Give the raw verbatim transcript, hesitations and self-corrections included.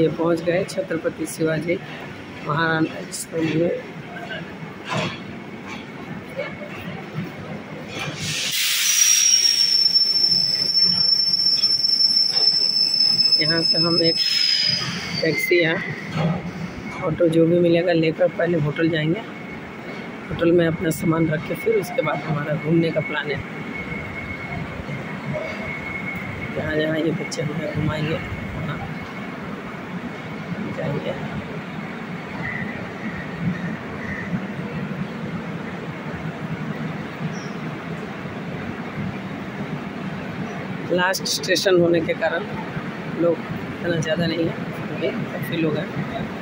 ये पहुंच गए छत्रपति शिवाजी महाराज स्कूल में। यहाँ से हम एक टैक्सी या ऑटो जो भी मिलेगा लेकर पहले होटल जाएंगे। होटल में अपना सामान रख के फिर उसके बाद हमारा घूमने का प्लान है। जहाँ जहाँ ये बच्चे हमें घुमाएंगे वहाँ जाएंगे। लास्ट स्टेशन होने के कारण लोग इतना ज़्यादा नहीं है, अभी काफ़ी लोग हैं।